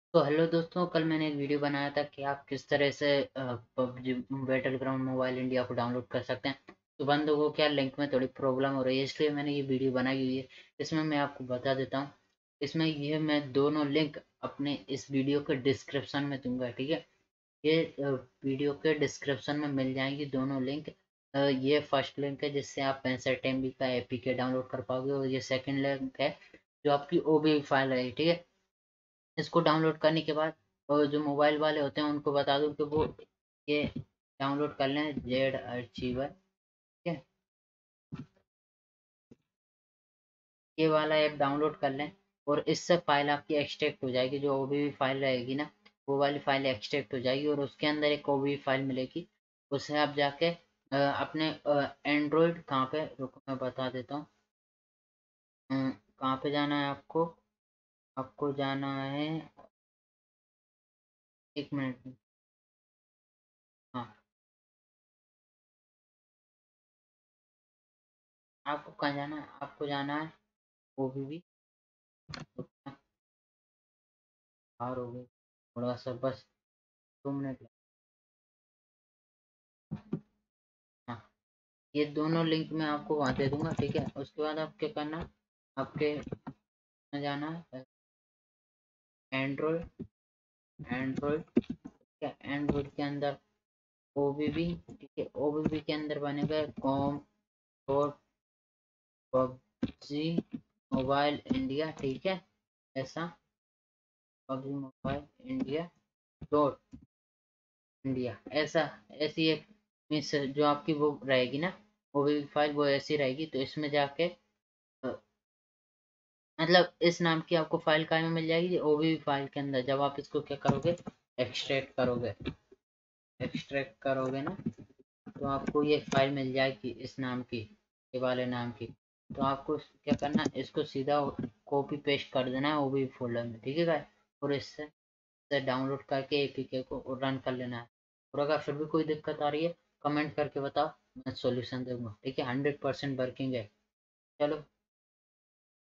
तो हेलो दोस्तों, कल मैंने एक वीडियो बनाया था कि आप किस तरह से PUBG battleground mobile India को डाउनलोड कर सकते हैं। तो बंदों को क्या लिंक में थोड़ी प्रॉब्लम हो रही है, इसलिए मैंने ये वीडियो बनाई हुई है। इसमें मैं आपको बता देता हूँ। इसमें ये मैं दोनों लिंक अपने इस वीडियो के डिस्क्रिप्शन में दूंगा, ठीक है। ये वीडियो के डिस्क्रिप्शन में मिल जाएंगी दोनों लिंक। ये फर्स्ट लिंक है जिससे आप 65 MB का APK डाउनलोड कर पाओगे, और ये सेकंड लिंक है जो आपकी OBI फाइल है, ठीक है। इसको डाउनलोड करने के बाद और जो मोबाइल वाले होते हैं उनको बता दूं कि वो ये डाउनलोड कर लें, जेड अर्चीवर, ठीक है। ये वाला ऐप डाउनलोड कर लें और इससे फाइल आपकी एक्सट्रैक्ट हो जाएगी। जो ओबीवी फाइल रहेगी ना, वो वाली फाइल एक्सट्रैक्ट हो जाएगी और उसके अंदर एक ओबीवी फाइल मिलेगी। उसे आप जाके अपने एंड्रॉयड कहाँ पे, रुको मैं बता देता हूँ। कहाँ पे जाना है आपको? आपको जाना है, एक मिनट। हाँ, आपको कहाँ जाना है? आपको जाना है ओबीवी, बाहर हो गई थोड़ा सा, बस 2 मिनट हाँ, ये दोनों लिंक मैं आपको वहाँ दे दूंगा, ठीक है। उसके बाद आप क्या करना, आपके में जाना है एंड्रॉयड, एंड्रॉयड, क्या एंड्रॉयड के अंदर ओबीबी, ठीक है। ओबीबी के अंदर बनेगा com dot PUBG mobile India, ठीक है। ऐसा PUBG mobile India dot India, ऐसा, ऐसी एक मीन्स जो आपकी वो रहेगी ना, ओबीबी फाइल वो ऐसी रहेगी। तो इसमें जाके मतलब इस नाम की आपको फाइल कहाँ में मिल जाएगी, ओबीबी फाइल के अंदर। जब आप इसको क्या करोगे, एक्सट्रैक्ट करोगे, एक्सट्रैक्ट करोगे ना, तो आपको ये फाइल मिल जाएगी इस नाम की, ये वाले नाम की। तो आपको क्या करना है, इसको सीधा कॉपी पेस्ट कर देना है ओबीबी फोल्डर में, ठीक है गाइस। और इससे डाउनलोड करके APK को रन कर लेना है। और अगर फिर भी कोई दिक्कत आ रही है, कमेंट करके बताओ, मैं सॉल्यूशन दूंगा, ठीक है। 100% वर्किंग है। चलो।